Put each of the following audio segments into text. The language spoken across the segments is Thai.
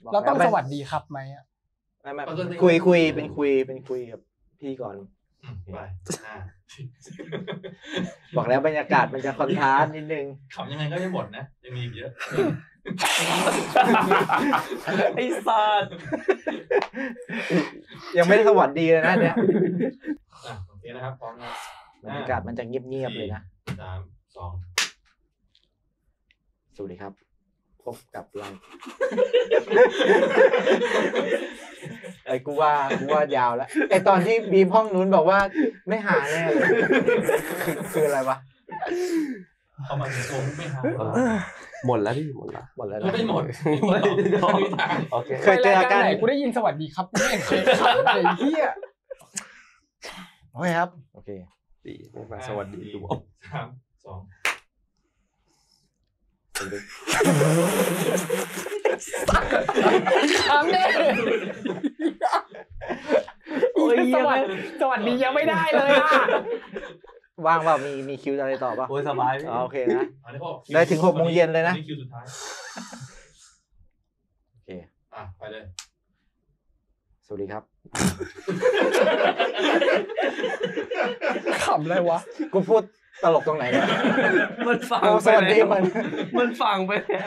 เราต้องสวัสดีครับไหมอ่ะไม่คุยเป็นคุยกับพี่ก่อนไปบอกแล้วบรรยากาศมันจะคอนทราสต์นิดนึงขำยังไงก็ไม่หมดนะยังมีอีกเยอะไอ้สัตว์ยังไม่ได้สวัสดีเลยนะเนี่ยโอเคนะครับพร้อมนะบรรยากาศมันจะเงียบๆเลยนะ 3 2 สวัสดีครับพบกับเราไอ้กูว่ายาวแล้วไอ้ตอนที่บีมห้องนู้นบอกว่าไม่หาแน่เลยคืออะไรวะเอามาโกงไม่หาหมดแล้วพี่หมดแล้วไม่หมดโอเคเคยเจอกันไหนกูได้ยินสวัสดีครับไม่เคยขันเลยเหี้ยโอเคครับโอเคดีไม่มาสวัสดีดู 3 2 ถามเนี่ยสวัสดียังไม่ได้เลยอ่ะว่างเปล่ามีคิวอะไรต่อป่ะโอ้ยสบายโอเคนะได้ถึง 6 โมงเย็นเลยนะคิวสุดท้ายโอเคไปเลยสวัสดีครับขำอะไรวะกูพูดตลกตรงไหนเนี่ยมันฟังสวัสดีมันฟังไปแล้ว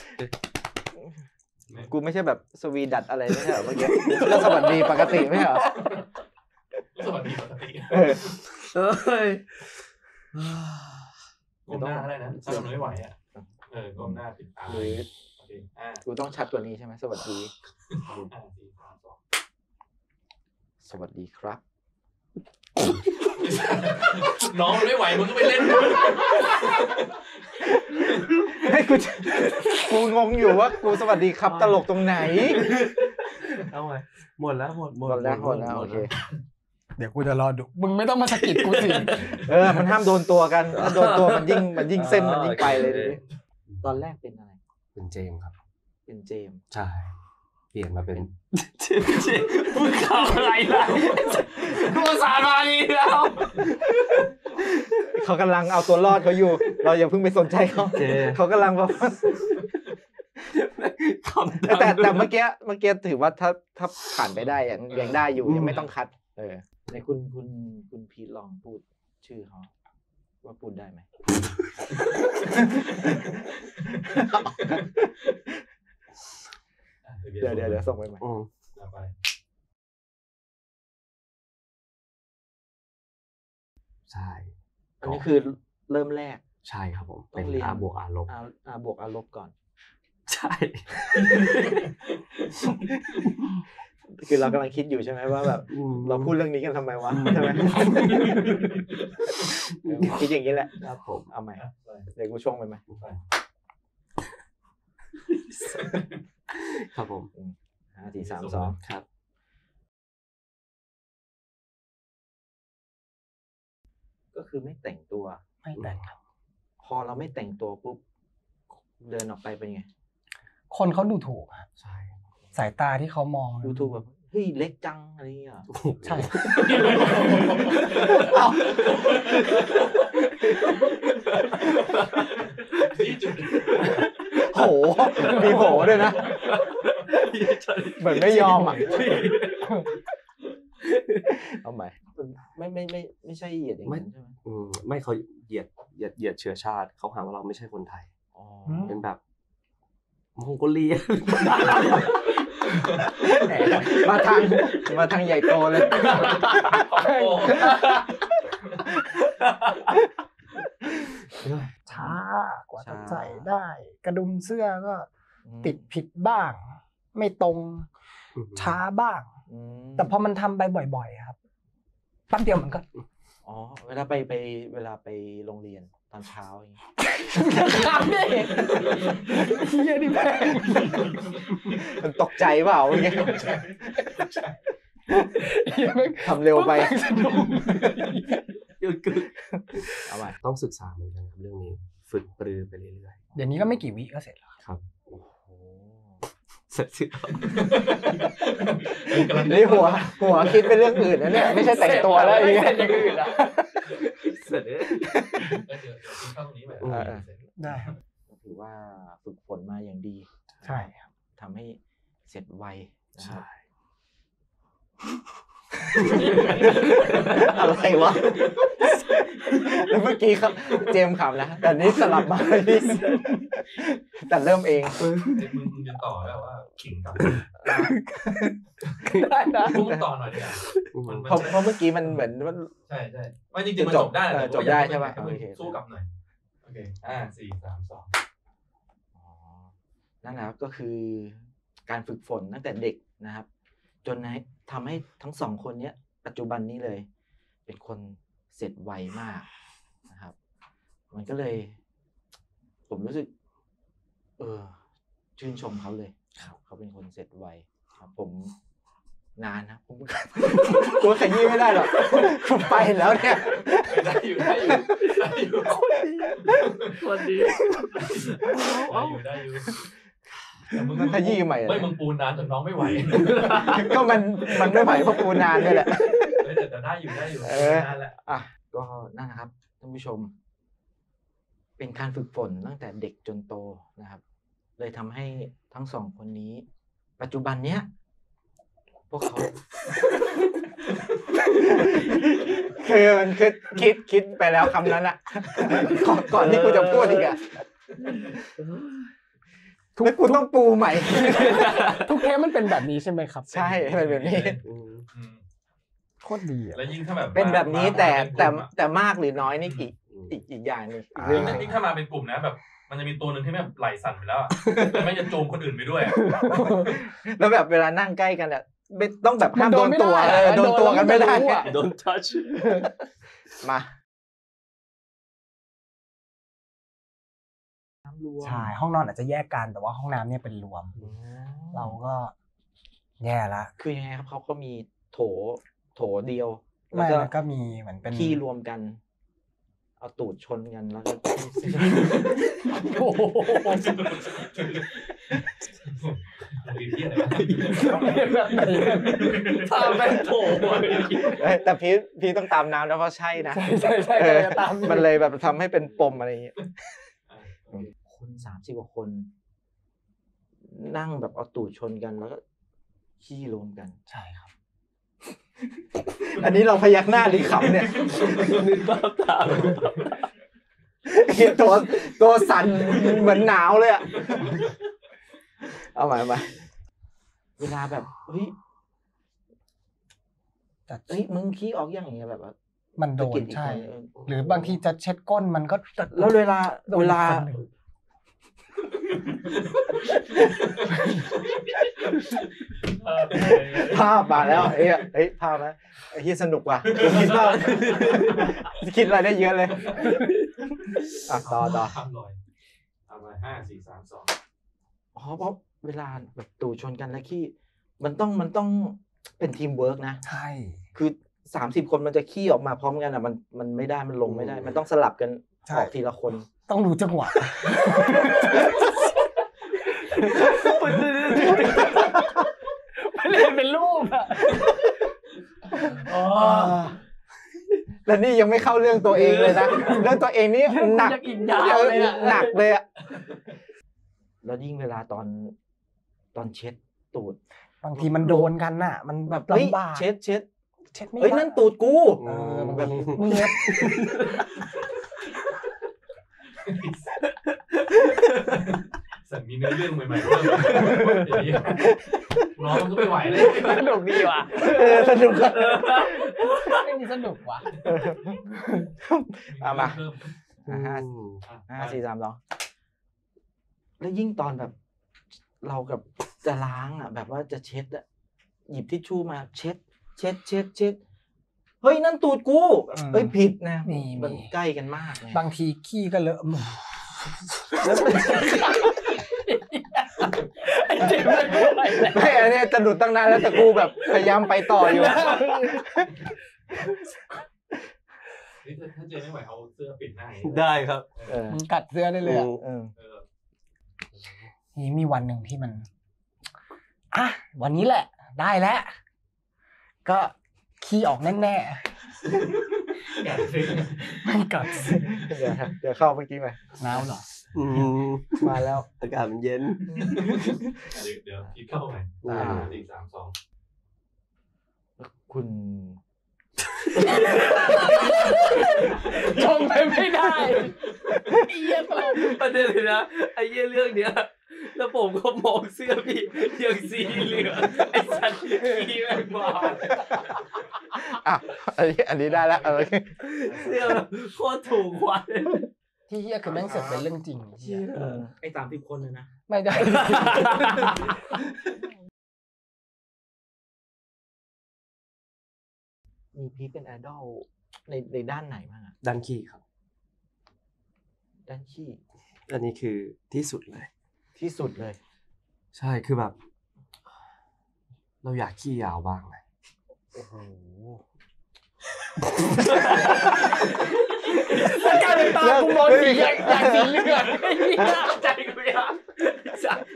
กูไม่ใช่แบบสวีดัตอะไรไม่ใช่เหรอเมื่อกี้ก็สวัสดีปกติไม่ใช่เหรอสวัสดีปกติเฮ้ยก้มหน้าอะไรนะถ้าเราไม่ไหวอ่ะก้มหน้าปิดตากูต้องชัดกว่านี้ใช่ไหมสวัสดีสวัสดีครับน้องไม่ไหวมึงก็ไปเล่นให้กูงงอยู่ว่ากูสวัสดีครับตลกตรงไหนเอาไงหมดแล้วโอเคเดี๋ยวกูจะรอดูมึงไม่ต้องมาสะกิดกูสิมันห้ามโดนตัวกันถ้าโดนตัวมันยิ่งเส้นมันยิ่งไปเลยตอนแรกเป็นอะไรเป็นเจมครับเป็นเจมใช่เปลี่ยนมาเป็นมึงข่าวอะไรล่ะกูสามาดีแล้วเขากำลังเอาตัวรอดเขาอยู่เราอย่าเพิ่งไปสนใจเขากำลังแบบแต่เมื่อกี้ถือว่าถ้าผ่านไปได้ยังได้อยู่ยังไม่ต้องคัดในคุณพีทลองพูดชื่อเขาว่าพูดได้ไหมเดี๋ยวส่งไปใหม่ใช่อันนี้คือเริ่มแรกใช่ครับผมเป็นอาบวกอาลบบวกอาลบก่อนใช่คือเรากำลังคิดอยู่ใช่ไหมว่าแบบเราพูดเรื่องนี้กันทำไมวะใช่ไหมคิดอย่างนี้แหละครับผมเอาใหม่เดี๋ยวกูช่วงไปไหมครับผม 5 4 3 2 ครับก็คือไม่แต่งตัวไม่แต่งครับพอเราไม่แต่งตัวปุ๊บเดินออกไปเป็นไงคนเขาดูถูกครับใช่สายตาที่เขามองดูถูกแบบเฮ้ยเล็กจังอะไรอย่างเงี้ยใช่โหมีโหด้วยนะเหมือนไม่ยอมอ่ะเอาใหม่ไม่ใช่เหยียดอย่างนั้นใช่ไหมไม่เขาเหยียดเชื้อชาติเขาหาว่าเราไม่ใช่คนไทยเป็นแบบมองโกเลียมาทางใหญ่โตเลยช้ากว่าจะใส่ได้กระดุมเสื้อก็ติดผิดบ้างไม่ตรงช้าบ้างแต่พอมันทำไปบ่อยๆครับแป๊บเดียวมันก็เวลาไปโรงเรียนตอนเช้าอย่างงี้ครับนี่เฮียดิแม่งมันตกใจเปล่าอย่างเงี้ยทำเร็วไปเอาใหม่ต้องศึกษาเหมือนกันครับเรื่องนี้ฝึกปรือไปเรื่อยๆเดี๋ยวนี้ก็ไม่กี่วิก็เสร็จแล้วครับเสร็จสินี่หัวคิดเป็นเรื่องอื่นนะเนี่ยไม่ใช่แต่งตัวแล้วอย่างอื่นอ่ะเสร็จเลยเดี๋ยวเข้าตรงนี้ไปได้ครับถือว่าฝึกฝนมาอย่างดีใช่ครับทำให้เสร็จไวนะครับอะไรวะแล้วเมื่อกี้ครับเจมส์ขำนะแต่นี้สลับมาที่แต่เริ่มเองมึงจะต่อแล้วว่าขิงกับได้นะพุ่งต่อหน่อยดีกว่าเพราะเมื่อกี้มันเหมือนว่าใช่ไม่จริงๆมันจบได้แหละจบได้ใช่ปะโอเคสู้กับหน่อยโอเค4 3 2 นั่นแหละครับก็คือการฝึกฝนตั้งแต่เด็กนะครับจนทำให้ทั้งสองคนเนี้ยปัจจุบันนี้เลย เป็นคนเสร็จไวมากนะครับมันก็เลย ผมรู้สึกชื่นชมเขาเลยเขาเป็นคนเสร็จไวครับผมนานนะผมกูขยี้ไม่ได้หรอกกูไปแล้วเนี่ยได้อยู่คนดีได้อยู่แต่มึงก็ขยี้ใหม่ไม่มึงปูนานจนน้องไม่ไหวก็มันไม่ไหวเพราะปูนานนี่แหละแต่ได้อยู่นานแหละก็นั่นนะครับท่านผู้ชมเป็นการฝึกฝนตั้งแต่เด็กจนโตนะครับเลยทำให้ทั้งสองคนนี้ปัจจุบันเนี้ยพวกเขา คือมันคิดไปแล้วคำนั้นอะก่อนที่กูจะพูดอีกอะแล้วกูต้องปูใหม่ทุกเทปมันเป็นแบบนี้ใช่ไหมครับใช่เป็นแบบนี้โคตรดีอ่ะแล้วยิ่งถ้าแบบเป็นแบบนี้แต่มากหรือน้อยนี่อีกอย่างนึงเรื่องยิ่งถ้ามาเป็นกลุ่มนะแบบมันจะมีตัวหนึ่งที่แบบไหลสั่นไปแล้วแต่ไม่จะโจมคนอื่นไปด้วยแล้วแบบเวลานั่งใกล้กันอ่ะต้องแบบห้ามโดนตัวโดนตัวกันไม่ได้โดนทัชมาใช่ห้องนอนอาจจะแยกกันแต่ว่าห้องน้ำเนี่ยเป็นรวมเราก็แย่ละคือยังไงครับเขาก็มีโถเดียวแล้วก็มีเหมือนเป็นที่รวมกันเอาตูดชนกันแล้วก็โอ้โหตามแม่โผล่แต่พี่ต้องตามน้ำนะเพราะใช่นะใช่มันเลยแบบทำให้เป็นปมอะไรอย่างเงี้ยคน30 กว่าคนนั่งแบบเอาตูดชนกันแล้วก็ขี้รวมกันใช่ครับอันนี้เราพยักหน้าหรือขำเนี่ยนึกภาพตามตัวสั่นเหมือนหนาวเลยอ่ะเอาใหม่เวลาแบบเฮ้ยมึงขี้ออกอย่างเงี้ยแบบมันโดนใช่หรือบางทีจะเช็ดก้นมันก็แล้วเวลาภาพมาแล้วเฮ้ยภาพนะไอ้ที่สนุกว่ะคิดอะไรได้เยอะเลยต่อทำเลยเอาไป5 4 3 2 เพราะเวลาแบบตูชนกันแล้วขี้มันต้องเป็นทีมเวิร์กนะใช่คือ30 คนมันจะขี้ออกมาพร้อมกันอ่ะมันไม่ได้มันลงไม่ได้มันต้องสลับกันออกทีละคนต้องรู้จังหวะเล่นเป็นรูปอ่ะแล้วนี่ยังไม่เข้าเรื่องตัวเองเลยนะเรื่องตัวเองนี่หนักหนักเลยอ่ะแล้วยิ่งเวลาตอนเช็ดตูดบางทีมันโดนกันน่ะมันแบบลำบากเช็ดไม่ได้นั่นตูดกูแบบเงียบสั่งมีเนื้อเรื่องใหม่ๆด้วยน้องก็ไม่ไหวเลยสนุกดีว่ะสนุกไม่มีสนุกว่ะมา5 4 3 2แล้วยิ่งตอนแบบเรากับจะล้างอ่ะแบบว่าจะเช็ดอ่ะหยิบทิชชู่มาเช็ดเฮ้ยนั่นตูดกูเอ้ยผิดนะมันใกล้กันมากบางทีขี้ก็เลอะมือไม่อันนี้จะหลุดตั้งนานแล้วแต่กูแบบพยายามไปต่ออยู่ถ้าเจไม่ไหวเอาเสื้อปิดหน้าได้ครับมึงกัดเสื้อได้เลยนี่มีวันหนึ่งที่มันวันนี้แหละได้แล้วก็ขี้ออกแน่ๆมันกัดเดี๋ยวเข้าเมื่อกี้ไหมน้ำเหรอมาแล้วอากาศมันเย็นเดี๋ยวคิดเข้าไป 4 3 2 คุณชงไปไม่ได้ไอ้เหี้ยตลกประเด็นเลยนะไอ้เหี้ยเรื่องเนี้ยแล้วผมก็มองเสื้อพี่ยังสีเหลืองไอ้สัตว์ขี้แม่งบ้าอ่ะอันนี้ได้แล้วเสื้อโคตรถูกกว่าเลยที่เหี้ยคือแม่งเสือกเป็นเรื่องจริงเหี้ยไอ้30 คนเลยนะไม่ได้มีพีคเป็นไอดอลในด้านไหนบ้างอะด้านขี้ครับด้านขี้อันนี้คือที่สุดเลยที่สุดเลยใช่คือแบบ เราอยากขี้ยาวบ้างเลยโอ้โหกลายเป็นตากูมองสีอย่างสีเหลืองไอ้เหี้ยใจกูอยากจัด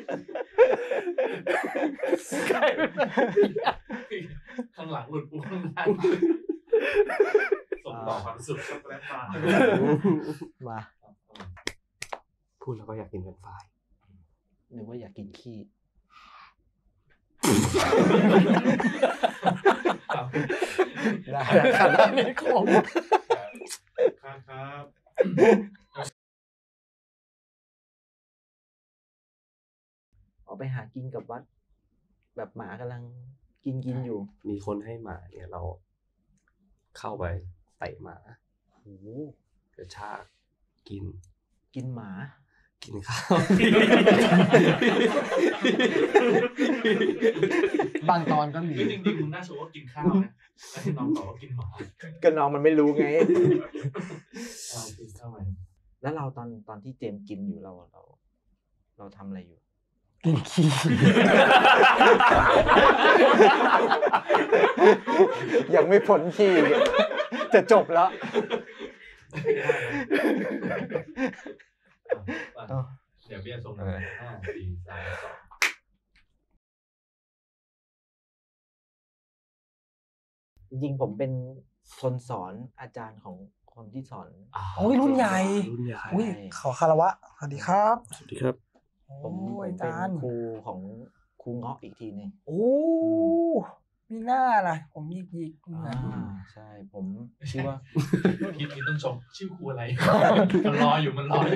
กลายเป็นแบบเหี้ยข้างหลังหลุดปุ๊บข้างหน้าส่งต่อความสุขช็อกโกแลตบาร์มาพูดแล้วก็อยากกินเป็นไฟรายนึกว่าอยากกินขี้ ได้ครับนี่คงครับออกไปหากินกับวัด แบบหมากำลังกินอยู่มีคนให้หมาเนี่ยเราเข้าไปเตะหมาโอ้โหกระชากกินกินหมากินข้าวบางตอนก็มีจริงๆมึงน่าโชว์ว่ากินข้าวนะแล้วที่น้องบอกว่ากินหมาก็น้องมันไม่รู้ไงกินข้าวไหมแล้วเราตอนที่เจมส์กินอยู่เราทำอะไรอยู่กินขี้ยังไม่พ้นขี้จะจบแล้วเดี๋ยวเบี้ยส่ง5 4 3 จริงๆผมเป็นคนสอนอาจารย์ของคนที่สอนโอ้ยรุ่นใหญ่รุ่นใหญ่อุ้ยขอคารวะสวัสดีครับสวัสดีครับผมโอ้ยเป็นอาจารย์ครูของครูเงาะอีกทีหนึงโอ้มีหน้าล่ะผมหยิกๆใช่ผมชื่อว่า 2คิดต้องชมชื่อครูอะไร มันรออยู่มันรออยู่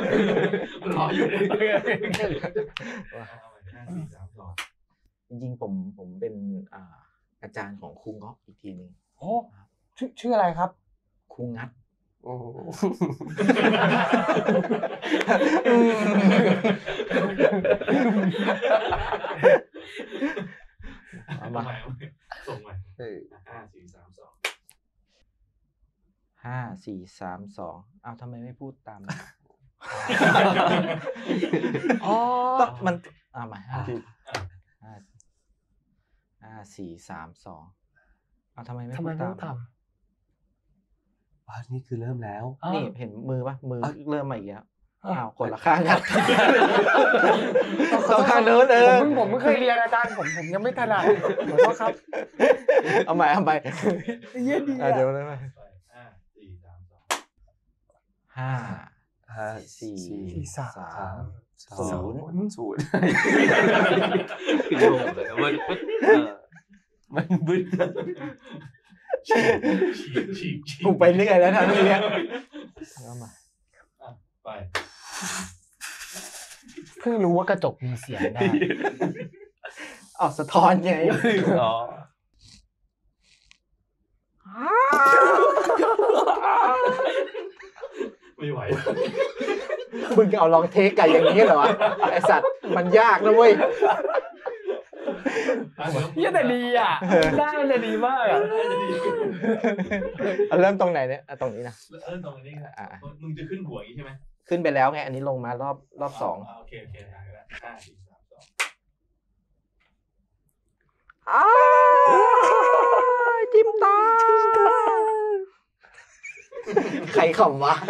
จริงๆผมเป็นอาจารย์ของครูเงาะอีกทีหนึ่งโอ้ชื่ออะไรครับครูงัดโอ้โหเอามาส่งมา5 4 3 5 4 3 2อ้าวทำไมไม่พูดตามอ๋อมันมา5 4 3 2อ้าวทำไมไม่ทำพูไมดไม่ตามทว่านี่คือเริ่มแล้วำนี่เห็นมือปะมืออ่ะเริ่มมาอีกแล้วอ้าวอ้าวคนละข้างกันต้องข้างเนินผมไม่เคยเรียนอาจารย์ผมยังไม่ถนัดขอโทษครับเอาใหม่เยี่ยดีเดี๋ยวได้ไหม 5 4 3 2 ห้า 5 สี่ 4 3 ศูนย์ศูนย์คือโยงเลยมันบึ้นฉีกกูไปเรื่อยแล้วนะทีเนี้ยเอามาไปเพิ่งรู้ว่ากระจกมีเสียงได้อ๋อสะท้อนไงอ๋อไม่ไหวมึงเอาลองเทคกันอย่างนี้เหรอวะไอสัตว์มันยากนะเว้ยเยี่ยแต่ดีอ่ะได้แต่ดีมากอ่ะเอาเริ่มตรงไหนเนี่ยตรงนี้นะตรงนี้มึงจะขึ้นหัวอย่างนี้ใช่ไหมขึ้นไปแล้วไงอันนี้ลงมารอบสองโอเคได้แล้ว5 4 3 2 จิ้มตาใครขำวะ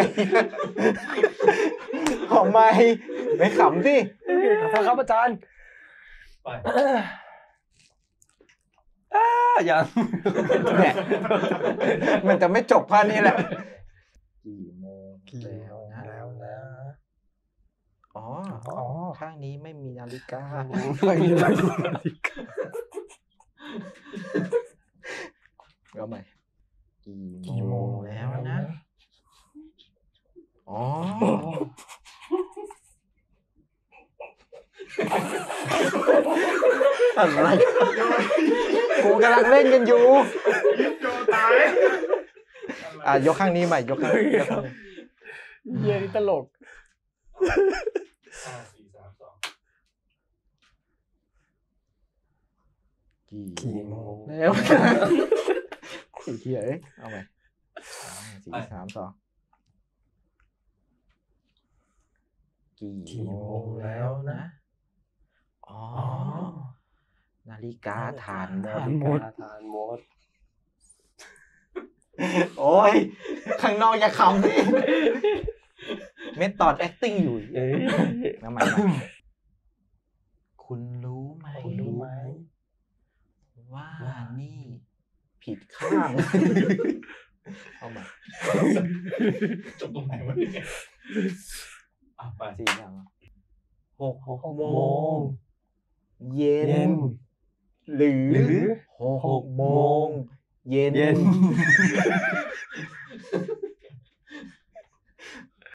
ขำไม่ขำสิขอโทษครับอาจารย์ไปยังเนี่ยมันจะไม่จบแค่นี้แหละกี่โมงแล้วนะแล้วนะอ๋อข้างนี้ไม่มีนาฬิกาไม่มีอะไรเอาใหม่ กี่กี่โมโมงงแล้แล้ว วนะนะอ๋อ อะไรกูกำลังเล่นกันอยู่โจตายยกข้างนี้ใหม่ ยกข้างนี้เยี่ยนี่ตลก 5 4 3 2 กี่โมงแล้วไอ้เหี้ยเอ้ยเอาใหม่5 4 3 2 กี่โมงแล้วนะ อ๋อ นาฬิกาฐานหมดฐานหมดทานมดโอ้ย ข้างนอกอย่าขำดิเมธอด acting อยู่น้ำใหม่คุณรู้ไหมคุณรู้ไหมว่านี่ ผิดข้าง เอาใหม่จบตรงไหนวะเนี่ยไปสี่อย่าง 6 โมโมงงเย็นเย็นหรือหรือ 6 โมง เย็นเย็น